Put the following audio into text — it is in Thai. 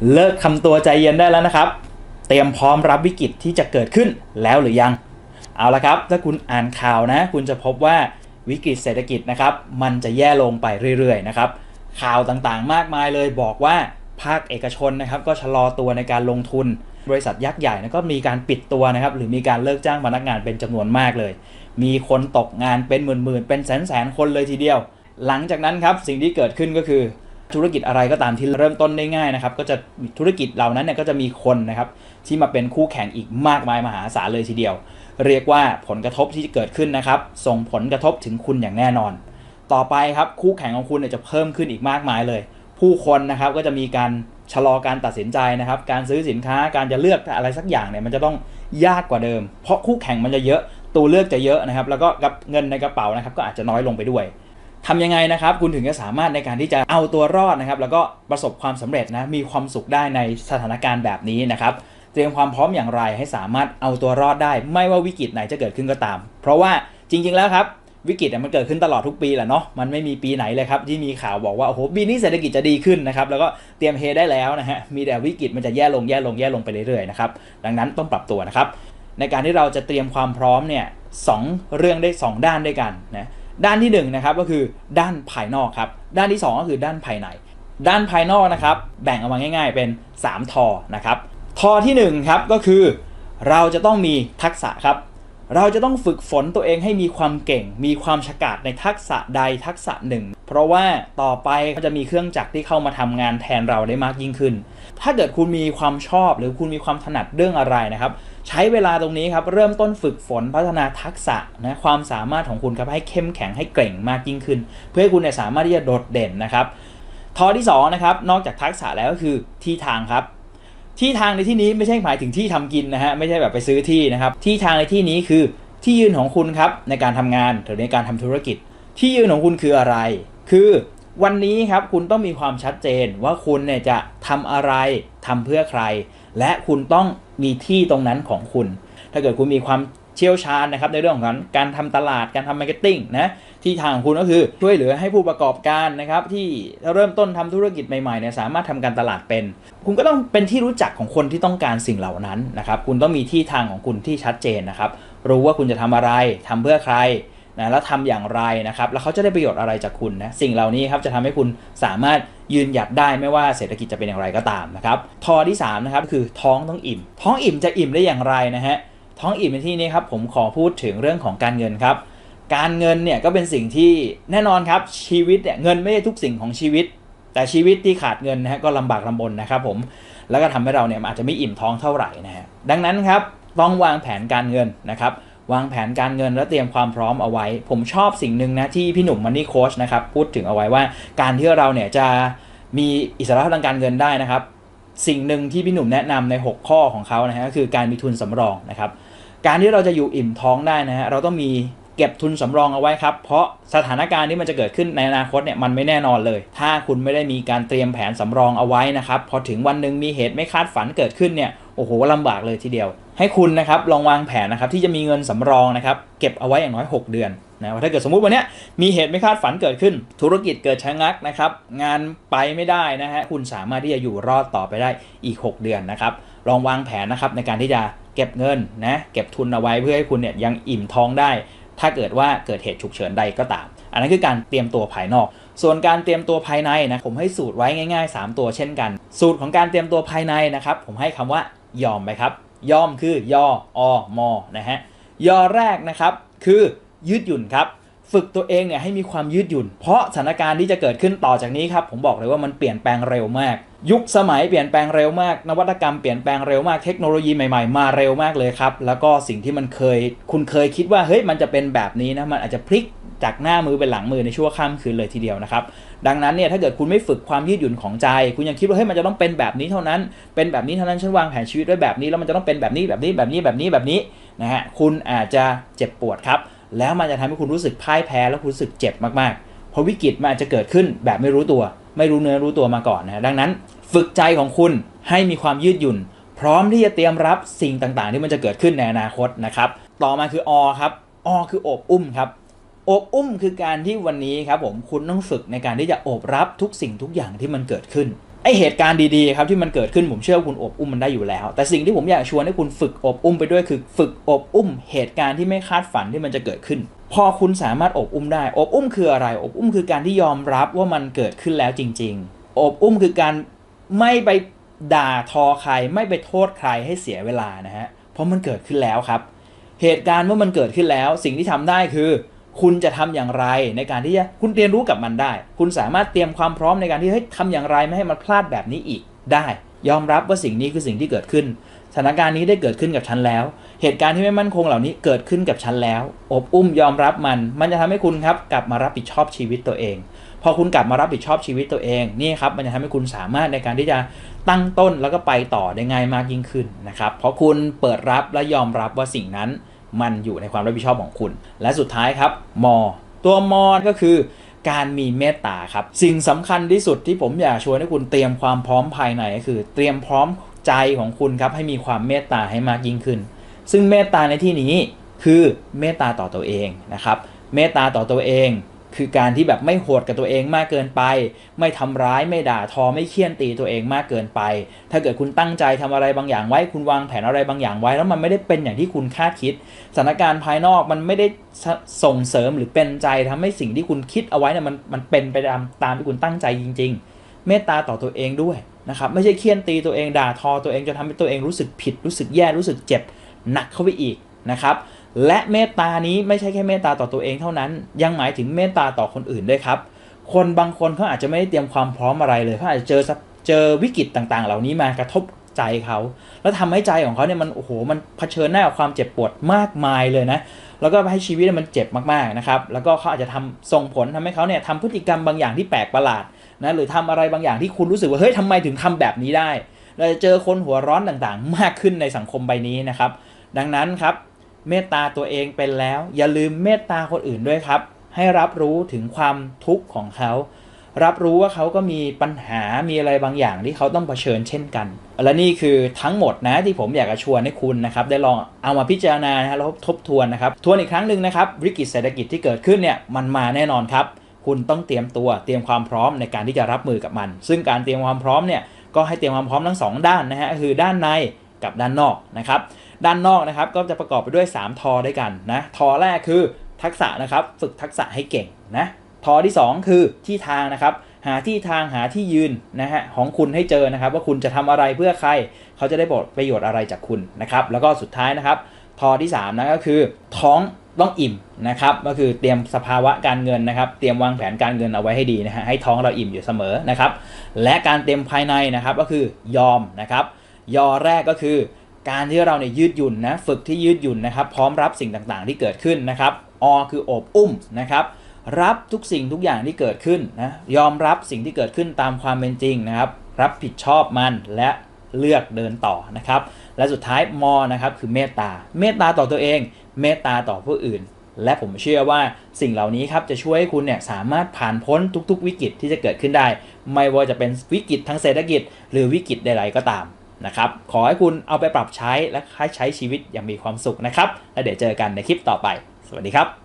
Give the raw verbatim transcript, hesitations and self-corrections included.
เลิกทำตัวใจเย็นได้แล้วนะครับเตรียมพร้อมรับวิกฤตที่จะเกิดขึ้นแล้วหรือยังเอาละครับถ้าคุณอ่านข่าวนะคุณจะพบว่าวิกฤตเศรษฐกิจนะครับมันจะแย่ลงไปเรื่อยๆนะครับข่าวต่างๆมากมายเลยบอกว่าภาคเอกชนนะครับก็ชะลอตัวในการลงทุนบริษัทยักษ์ใหญ่ก็มีการปิดตัวนะครับหรือมีการเลิกจ้างพนักงานเป็นจำนวนมากเลยมีคนตกงานเป็นหมื่นๆเป็นแสนๆคนเลยทีเดียวหลังจากนั้นครับสิ่งที่เกิดขึ้นก็คือธุรกิจอะไรก็ตามที่เริ่มต้นได้ง่ายนะครับก็จะธุรกิจเหล่านั้นเนี่ยก็จะมีคนนะครับที่มาเป็นคู่แข่งอีกมากมายมหาศาลเลยทีเดียวเรียกว่าผลกระทบที่จะเกิดขึ้นนะครับส่งผลกระทบถึงคุณอย่างแน่นอนต่อไปครับคู่แข่งของคุณเนี่ยจะเพิ่มขึ้นอีกมากมายเลยผู้คนนะครับก็จะมีการชะลอการตัดสินใจนะครับการซื้อสินค้าการจะเลือกอะไรสักอย่างเนี่ยมันจะต้องยากกว่าเดิมเพราะคู่แข่งมันจะเยอะตัวเลือกจะเยอะนะครับแล้วก็เงินในกระเป๋านะครับก็อาจจะน้อยลงไปด้วยทำยังไงนะครับคุณถึงจะสามารถในการที่จะเอาตัวรอดนะครับแล้วก็ประสบความสำเร็จนะมีความสุขได้ในสถานการณ์แบบนี้นะครับเตรียมความพร้อมอย่างไรให้สามารถเอาตัวรอดได้ไม่ว่าวิกฤตไหนจะเกิดขึ้นก็ตามเพราะว่าจริงๆแล้วครับวิกฤตมันเกิดขึ้นตลอดทุกปีแหละเนาะมันไม่มีปีไหนเลยครับที่มีข่าวบอกว่าโอ้โหปีนี้เศรษฐกิจจะดีขึ้นนะครับแล้วก็เตรียมเฮได้แล้วนะฮะมีแต่วิกฤตมันจะแย่ลงแย่ลงแย่ลงไปเรื่อยๆนะครับดังนั้นต้องปรับตัวนะครับในการที่เราจะเตรียมความพร้อมเนี่ยสองเรื่องได้สองด้านด้วยกันนะด้านที่หนึ่งนะครับก็คือด้านภายนอกครับด้านที่สองก็คือด้านภายในด้านภายนอกนะครับแบ่งออกมาง่ายๆเป็นสามทอนะครับทอที่หนึ่งครับก็คือเราจะต้องมีทักษะครับเราจะต้องฝึกฝนตัวเองให้มีความเก่งมีความฉกาจในทักษะใดทักษะหนึ่งเพราะว่าต่อไปก็จะมีเครื่องจักรที่เข้ามาทำงานแทนเราได้มากยิ่งขึ้นถ้าเกิดคุณมีความชอบหรือคุณมีความถนัดเรื่องอะไรนะครับใช้เวลาตรงนี้ครับเริ่มต้นฝึกฝนพัฒนาทักษะนะความสามารถของคุณครับให้เข้มแข็งให้เก่งมากยิ่งขึ้นเพื่อให้คุณเนี่ยสามารถที่จะโดดเด่นนะครับทอที่สองนะครับนอกจากทักษะแล้วก็คือที่ทางครับที่ทางในที่นี้ไม่ใช่หมายถึงที่ทำกินนะฮะไม่ใช่แบบไปซื้อที่นะครับที่ทางในที่นี้คือที่ยืนของคุณครับในการทำงานหรือในการทำธุรกิจที่ยืนของคุณคืออะไรคือวันนี้ครับคุณต้องมีความชัดเจนว่าคุณเนี่ยจะทำอะไรทำเพื่อใครและคุณต้องมีที่ตรงนั้นของคุณถ้าเกิดคุณมีความเชี่ยวชาญนะครับในเรื่องของการทำตลาดการทำมาร์เก็ตติ้งนะที่ทางของคุณก็คือช่วยเหลือให้ผู้ประกอบการนะครับที่เริ่มต้นทำธุรกิจใหม่ๆเนี่ยสามารถทำการตลาดเป็นคุณก็ต้องเป็นที่รู้จักของคนที่ต้องการสิ่งเหล่านั้นนะครับคุณต้องมีที่ทางของคุณที่ชัดเจนนะครับรู้ว่าคุณจะทำอะไรทำเพื่อใครนะแล้วทำอย่างไรนะครับแล้วเขาจะได้ประโยชน์อะไรจากคุณนะสิ่งเหล่านี้ครับจะทำให้คุณสามารถยืนหยัดได้ไม่ว่าเศรษฐกิจจะเป็นอย่างไรก็ตามนะครับทอที่สามนะครับคือท้องต้องอิ่มท้องอิ่มจะอิ่มได้อย่างไรนะฮะท้องอิ่มในที่นี้ครับผมขอพูดถึงเรื่องของการเงินครับการเงินเนี่ยก็เป็นสิ่งที่แน่นอนครับชีวิตเนี่ยเงินไม่ใช่ทุกสิ่งของชีวิตแต่ชีวิตที่ขาดเงินนะฮะก็ลำบากลำบนนะครับผมแล้วก็ทำให้เราเนี่ยอาจจะไม่อิ่มท้องเท่าไหร่นะฮะดังนั้นครับต้องวางแผนการเงินนะครับวางแผนการเงินและเตรียมความพร้อมเอาไว้ผมชอบสิ่งหนึ่งนะที่พี่หนุ่มมันนี่โค้ชนะครับพูดถึงเอาไว้ว่าการที่เราเนี่ยจะมีอิสระทางการเงินได้นะครับสิ่งหนึ่งที่พี่หนุ่มแนะนำในหกข้อของเขานะฮะก็คือการมีทุนสำรองนะครับการที่เราจะอยู่อิ่มท้องได้นะฮะเราต้องมีเก็บทุนสำรองเอาไว้ครับเพราะสถานการณ์ที่มันจะเกิดขึ้นในอนาคตเนี่ยมันไม่แน่นอนเลยถ้าคุณไม่ได้มีการเตรียมแผนสำรองเอาไว้นะครับพอถึงวันหนึ่งมีเหตุไม่คาดฝันเกิดขึ้นเนี่ยโอ้โหลำบากเลยทีเดียวให้คุณนะครับลองวางแผนนะครับที่จะมีเงินสำรองนะครับเก็บเอาไว้อย่างน้อยหกเดือนนะถ้าเกิดสมมุติวันนี้มีเหตุไม่คาดฝันเกิดขึ้นธุรกิจเกิดชะงักนะครับงานไปไม่ได้นะฮะคุณสามารถที่จะอยู่รอดต่อไปได้อีกหกเดือนนะครับลองวางแผนนะครับในการที่จะเก็บเงินนะเก็บทุนเอาไว้เพื่อให้คุณเนี่ยยังอิ่มท้องได้ถ้าเกิดว่าเกิดเหตุฉุกเฉินใดก็ตามอันนั้นคือการเตรียมตัวภายนอกส่วนการเตรียมตัวภายในนะผมให้สูตรไว้ง่ายๆสามตัวเช่นกันสูตรของการเตรียมตัวภายในนะครับผมให้คำว่ายอมไปครับยอมคือยออมอนะฮะยอแรกนะครับคือยืดหยุ่นครับฝึกตัวเองเนี่ยให้มีความยืดหยุ่นเพราะสถานการณ์ที่จะเกิดขึ้นต่อจากนี้ครับผมบอกเลยว่ามันเปลี่ยนแปลงเร็วมากยุคสมัยเปลี่ยนแปลงเร็วมากนวัตกรรมเปลี่ยนแปลงเร็วมากเทคโนโลยีใหม่ๆมาเร็วมากเลยครับแล้วก็สิ่งที่มันเคยคุณเคยคิดว่าเฮ้ยมันจะเป็นแบบนี้นะมันอาจจะพลิกจากหน้ามือเป็นหลังมือในชั่วข้ามคืนเลยทีเดียวนะครับดังนั้นเนี่ยถ้าเกิดคุณไม่ฝึกความยืดหยุ่นของใจคุณยังคิดว่าเฮ้ยมันจะต้องเป็นแบบนี้เท่านั้นเป็นแบบนี้เท่านั้นฉันวางแผนชีวิตไว้แบบนี้แล้วมันจะต้องเป็นแบบนี้แบบนี้แบบนี้แบบนี้แบบนี้นะฮะคุณอาจจะเจ็บปวดครับแล้วมันจะทำให้คุณรู้สึกพ่ายแพ้แล้วคุณรู้สึกเจ็บมากๆเพราะวิกฤตมันอาจจะเกิดขึ้นแบบไม่รู้ตัวไม่รู้เนื้อรู้ตัวมาก่อนนะดังนั้นฝึกใจของคุณให้มีความยืดหยุ่นพร้อมที่จะเตรียมรับสิ่งต่างๆที่มันจะเกิดขึ้นในอนาคตนะครับต่อมาคืออครับอคือโอบอุ้มครับโอบอุ้มคือการที่วันนี้ครับผมคุณต้องฝึกในการที่จะโอบรับทุกสิ่งทุกอย่างที่มันเกิดขึ้นไอเหตุการณ์ดีๆครับที่มันเกิดขึ้นผมเชื่อคุณอบอุ้มมันได้อยู่แล้วแต่สิ่งที่ผมอยากชวนให้คุณฝึกอบอุ้มไปด้วยคือฝึกอบอุ้มเหตุการณ์ที่ไม่คาดฝันที่มันจะเกิดขึ้นพอคุณสามารถอบอุ้มได้อบอุ้มคืออะไรอบอุ้มคือการที่ยอมรับว่ามันเกิดขึ้นแล้วจริงๆอบอุ้มคือการไม่ไปด่าทอใครไม่ไปโทษใครให้เสียเวลานะฮะเพราะมันเกิดขึ้นแล้วครับเหตุการณ์เมื่อมันเกิดขึ้นแล้วสิ่งที่ทำได้คือคุณจะทำอย่างไรในการที่จะคุณเรียนรู้กับมันได้คุณสามารถเตรียมความพร้อมในการที่เฮ้ยทำอย่างไรไม่ให้มันพลาดแบบนี้อีกได้ยอมรับว่าสิ่งนี้คือสิ่งที่เกิดขึ้นสถานการณ์นี้ได้เกิดขึ้นกับฉันแล้วเหตุการณ์ที่ไม่มั่นคงเหล่านี้เกิดขึ้นกับฉันแล้วอบอุ้มยอมรับมันมันจะทำให้คุณครับกลับมารับผิดชอบชีวิตตัวเองพอคุณกลับมารับผิดชอบชีวิตตัวเองนี่ครับมันจะทำให้คุณสามารถในการที่จะตั้งต้นแล้วก็ไปต่อได้ง่ายมากยิ่งขึ้นนะครับเพราะคุณเปิดรับและยอมรับว่าสิ่งนั้นมันอยู่ในความรับผิดชอบของคุณและสุดท้ายครับมอตัวมอก็คือการมีเมตตาครับสิ่งสำคัญที่สุดที่ผมอยากชวนให้คุณเตรียมความพร้อมภายในก็คือเตรียมพร้อมใจของคุณครับให้มีความเมตตาให้มากยิ่งขึ้นซึ่งเมตตาในที่นี้คือเมตตาต่อตัวเองนะครับเมตตาต่อตัวเองคือการที่แบบไม่โหดกับตัวเองมากเกินไปไม่ทำร้ายไม่ด่าทอไม่เคี่ยนตีตัวเองมากเกินไปถ้าเกิดคุณตั้งใจทำอะไรบางอย่างไว้คุณวางแผนอะไรบางอย่างไว้แล้วมันไม่ได้เป็นอย่างที่คุณคาดคิดสถานการณ์ภายนอกมันไม่ได้ส่งเสริมหรือเป็นใจทำให้สิ่งที่คุณคิดเอาไว้เนี่ยมันมันเป็นไปตามตามที่คุณตั้งใจจริงๆเมตตาต่อตัวเองด้วยนะครับไม่ใช่เคี่ยนตีตัวเองด่าทอตัวเองจนทำให้ตัวเองรู้สึกผิดรู้สึกแย่รู้สึกเจ็บหนักเข้าไปอีกนะครับและเมตตานี้ไม่ใช่แค่เมตตาต่อตัวเองเท่านั้นยังหมายถึงเมตตาต่อคนอื่นด้วยครับคนบางคนเขาอาจจะไม่ได้เตรียมความพร้อมอะไรเลยเขาอาจจะเจอเจอวิกฤตต่างๆเหล่านี้มากระทบใจเขาแล้วทำให้ใจของเขาเนี่ยมันโอ้โหมันเผชิญหน้ากับความเจ็บปวดมากมายเลยนะแล้วก็ให้ชีวิตมันเจ็บมากๆนะครับแล้วก็เขาอาจจะทำส่งผลทำให้เขาเนี่ยทำพฤติกรรมบางอย่างที่แปลกประหลาดนะหรือทำอะไรบางอย่างที่คุณรู้สึกว่าเฮ้ยทำไมถึงทำแบบนี้ได้เราจะเจอคนหัวร้อนต่างๆมากขึ้นในสังคมใบนี้นะครับดังนั้นครับเมตตาตัวเองเป็นแล้วอย่าลืมเมตตาคนอื่นด้วยครับให้รับรู้ถึงความทุกข์ของเขารับรู้ว่าเขาก็มีปัญหามีอะไรบางอย่างที่เขาต้องเผชิญเช่นกันและนี่คือทั้งหมดนะที่ผมอยากจะชวนให้คุณนะครับได้ลองเอามาพิจารณานะฮะแล้วทบทวนนะครับทวนอีกครั้งหนึ่งนะครับวิกฤตเศรษฐกิจที่เกิดขึ้นเนี่ยมันมาแน่นอนครับคุณต้องเตรียมตัวเตรียมความพร้อมในการที่จะรับมือกับมันซึ่งการเตรียมความพร้อมเนี่ยก็ให้เตรียมความพร้อมทั้งสองด้านนะฮะคือด้านในกับด้านนอกนะครับด้านนอกนะครับก็จะประกอบไปด้วยสามทอด้วยกันนะทอแรกคือทักษะนะครับฝึกทักษะให้เก่งนะทอที่สองคือที่ทางนะครับหาที่ทางหาที่ยืนนะฮะของคุณให้เจอนะครับว่าคุณจะทำอะไรเพื่อใครเขาจะได้ประโยชน์อะไรจากคุณนะครับแล้วก็สุดท้ายนะครับทอที่สามนะก็คือท้องต้องอิ่มนะครับก็คือเตรียมสภาวะการเงินนะครับเตรียมวางแผนการเงินเอาไว้ให้ดีนะฮะให้ท้องเราอิ่มอยู่เสมอนะครับและการเตรียมภายในนะครับก็คือยอมนะครับยอแรกก็คือการที่เราเนี่ยยืดหยุ่นนะฝึกที่ยืดหยุ่นนะครับพร้อมรับสิ่งต่างๆที่เกิดขึ้นนะครับอคือโอบอุ้มนะครับรับทุกสิ่งทุกอย่างที่เกิดขึ้นนะยอมรับสิ่งที่เกิดขึ้นตามความเป็นจริงนะครับรับผิดชอบมันและเลือกเดินต่อนะครับและสุดท้ายมอนะครับคือเมตตาเมตตาต่อตัวเองเมตตาต่อผู้อื่นและผมเชื่อว่าสิ่งเหล่านี้ครับจะช่วยให้คุณเนี่ยสามารถผ่านพ้นทุกๆวิกฤตที่จะเกิดขึ้นได้ไม่ว่าจะเป็นวิกฤตทางเศรษฐกิจหรือวิกฤตใดๆก็ตามนะครับขอให้คุณเอาไปปรับใช้และใช้ชีวิตอย่างมีความสุขนะครับและเดี๋ยวเจอกันในคลิปต่อไปสวัสดีครับ